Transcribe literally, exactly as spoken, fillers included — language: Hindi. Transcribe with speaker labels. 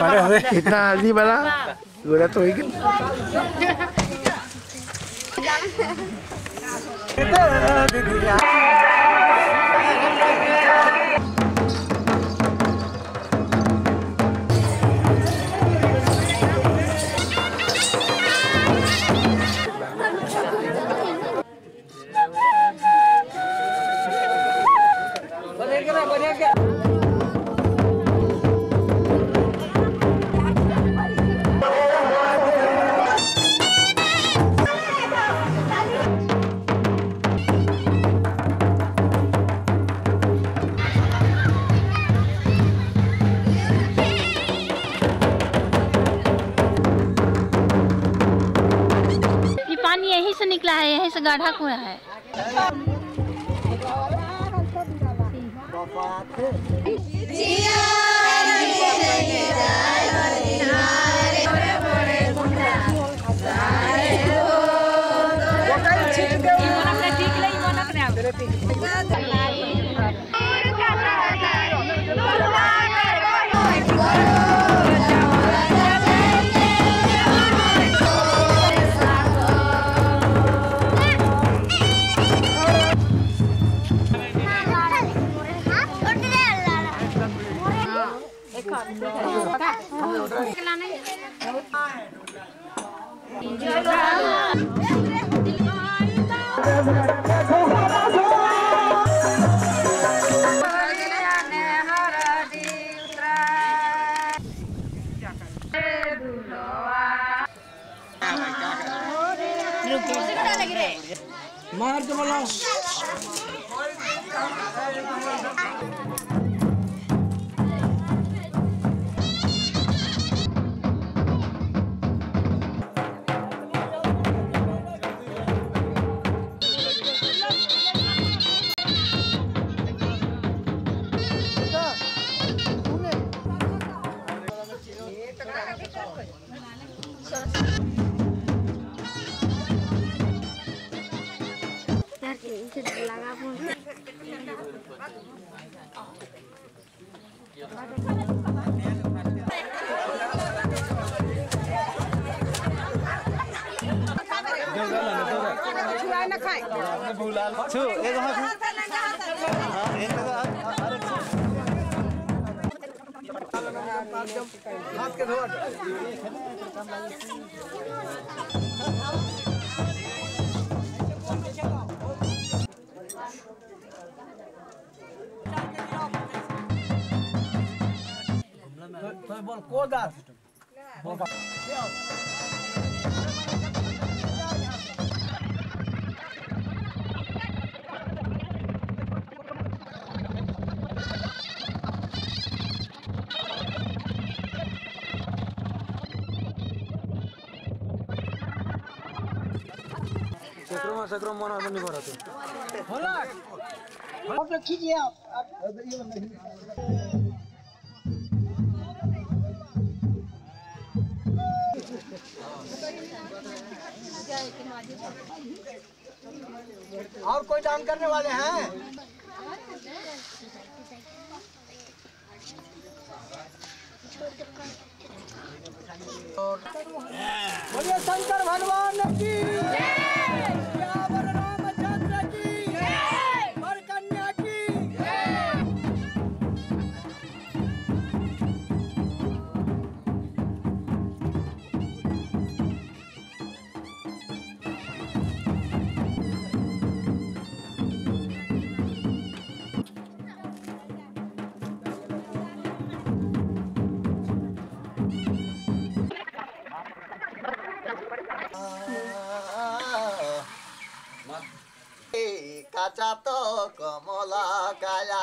Speaker 1: अरे इतना हल्दी बना पूरा तो ही
Speaker 2: निकला है, यहीं से गाढ़ा कुआं है।
Speaker 1: मार तो बोला छू एक हाथ हां एक हाथ के धो तो बोल को दास सक्रमा सक्रमा मना नहीं हो रहा तो होला आप खींचिए आप ये नहीं और कोई दान करने वाले हैं? बोलिए शंकर भगवान की kaca to komola kaya